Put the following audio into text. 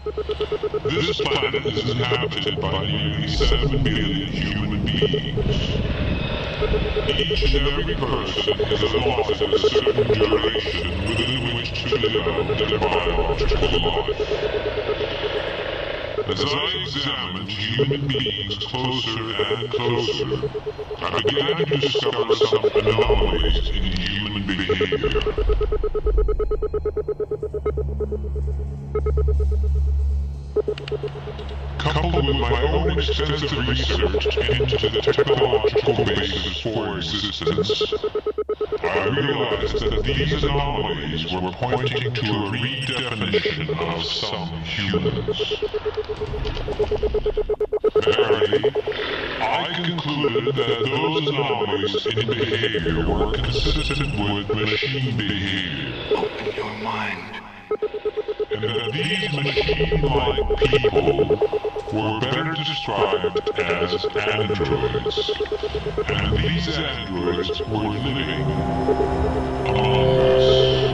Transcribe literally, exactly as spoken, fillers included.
This planet is inhabited by nearly seven billion human beings. Each and every person is allotted a certain duration within which to live out their biological life. As I examined human beings closer and closer, I began to discover some anomalies in human behavior. Coupled with my own extensive research into the technological basis for existence, I realized that these anomalies were pointing to a redefinition of some humans. Verily, I concluded that those anomalies in behavior were consistent with machine behavior. Open your mind. And that these machine-like people were better described as androids. And these androids were living among us.